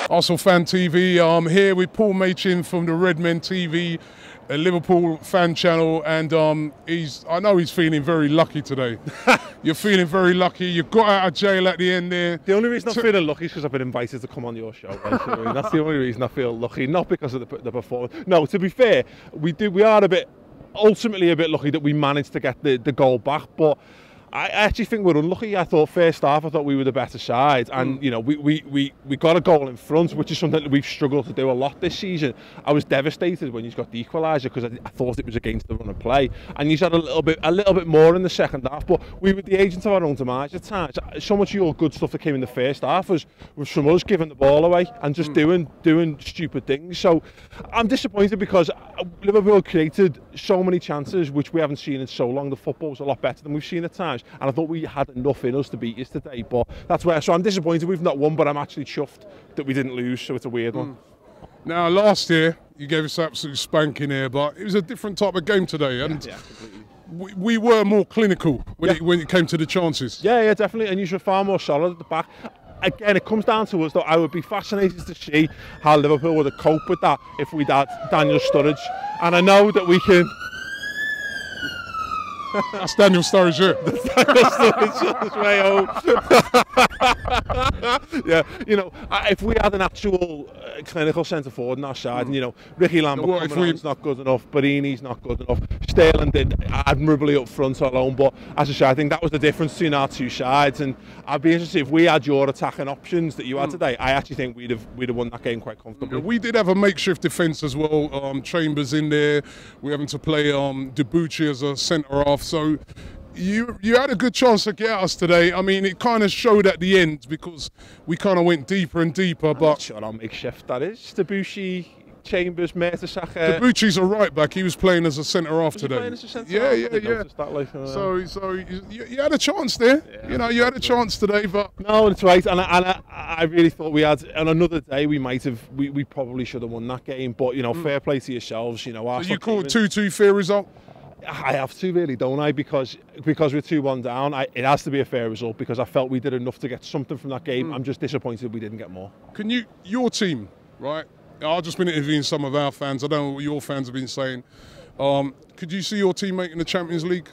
Arsenal Fan TV. I'm here with Paul Machin from the Redmen TV, a Liverpool fan channel, and I know he's feeling very lucky today. You're feeling very lucky. You got out of jail at the end there. The only reason I'm feeling lucky is because I've been invited to come on your show. Basically. That's the only reason I feel lucky, not because of the performance. No, to be fair, we are ultimately a bit lucky that we managed to get the goal back, but I actually think we're unlucky. I thought first half, I thought we were the better side, and you know, we got a goal in front, which is something that we've struggled to do a lot this season. I was devastated when you got the equaliser because I thought it was against the run of play, and you had a little bit more in the second half. But we were the agent of our own demise at times. So much of your good stuff that came in the first half was from us giving the ball away and just doing stupid things. So I'm disappointed because Liverpool created so many chances which we haven't seen in so long. The football's a lot better than we've seen at times, and I thought we had enough in us to beat us today, but that's where, so I'm disappointed we've not won, but I'm actually chuffed that we didn't lose, so it's a weird one. Now, last year, you gave us absolute spanking here, but it was a different type of game today, and Yeah, completely. we were more clinical when it came to the chances. Yeah, definitely, and you were far more solid at the back. Again, it comes down to us, though. I would be fascinated to see how Liverpool would have coped with that if we'd had Daniel Sturridge, and I know that we can... That's Daniel Sturridge, yeah, you know, if we had an actual clinical centre forward on our side, and you know, Ricky Lambert not good enough, Barini's not good enough, Sterling did admirably up front alone, but as I say, I think that was the difference between our two sides, and I'd be interested if we had your attacking options that you had today. I actually think we'd have won that game quite comfortably. We did have a makeshift defence as well. Chambers in there. We're having to play Debuchy as a centre half. So you had a good chance to get us today. I mean, it kind of showed at the end because we kind of went deeper and deeper. I'm not sure how makeshift that is. Debuchy, Chambers, Mertesacker. Debuchy's a right back. He was playing as a centre half today. Yeah. So you had a chance there. Yeah, you know, you had a chance today, but no, it's right. And I really thought we had on another day we probably should have won that game. But you know, fair play to yourselves. You know, so you call it 2-2 fair result. I have to really, don't I? Because we're 2-1 down. It has to be a fair result because I felt we did enough to get something from that game. I'm just disappointed we didn't get more. Your team, right? I've just been interviewing some of our fans. I don't know what your fans have been saying. Could you see your team making the Champions League?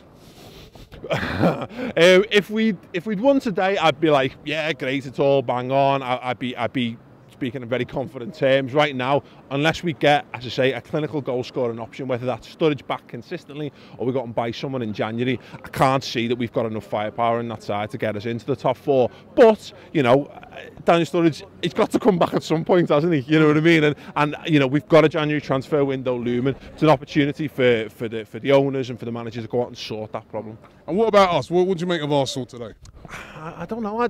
If we'd won today, I'd be like, yeah, great, it's all bang on. I'd be speaking in very confident terms. Right now, unless we get, as I say, a clinical goal scoring option, whether that's Sturridge back consistently or we got him by someone in January, I can't see that we've got enough firepower in that side to get us into the top four. But, you know, Daniel Sturridge, he's got to come back at some point, hasn't he? You know what I mean? And you know, we've got a January transfer window looming. It's an opportunity for the owners and for the managers to go out and sort that problem. And what about us? What would you make of Arsenal today? I don't know.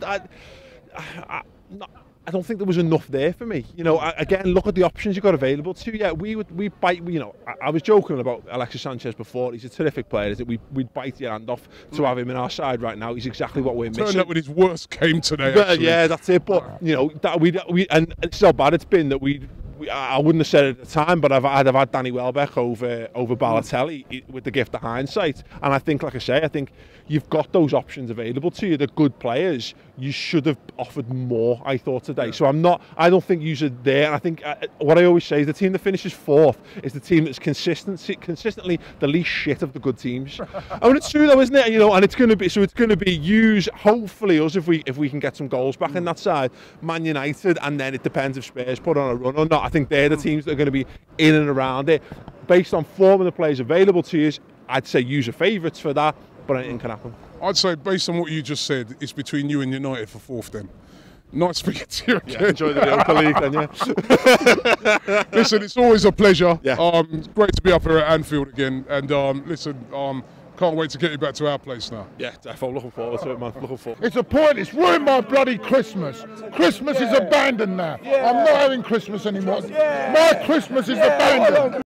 I don't think there was enough there for me. You know, again, look at the options you got available to you. Yeah, we bite. You know, I was joking about Alexis Sanchez before. He's a terrific player. Is that we'd bite your hand off to have him in our side right now. He's exactly what we're missing. Turned up with his worst game today. Yeah, that's it. But you know, that we and it's so bad it's been that I wouldn't have said it at the time, but I'd have had Danny Welbeck over Balotelli with the gift of hindsight. And I think, like I say, I think you've got those options available to you. They're good players. You should have offered more, I thought, today. So I don't think you're there. And I think what I always say is the team that finishes fourth is the team that's consistently the least shit of the good teams. I mean, it's true though, isn't it? You know, and it's going to be use hopefully us if we can get some goals back in that side. Man United, and then it depends if Spurs put on a run or not. I think they're the teams that are going to be in and around it. Based on form of the players available to you, I'd say use your favourites for that, but anything can happen. I'd say, based on what you just said, it's between you and United for fourth then. Nice speaking to you again. Yeah, enjoy the Europa League then, yeah. Listen, it's always a pleasure. Yeah. It's great to be up here at Anfield again. And listen, can't wait to get you back to our place now. Yeah, definitely. Looking forward to it, man. Looking forward. It's a point. It's ruined my bloody Christmas. Christmas is abandoned now. I'm not having Christmas anymore. My Christmas is abandoned.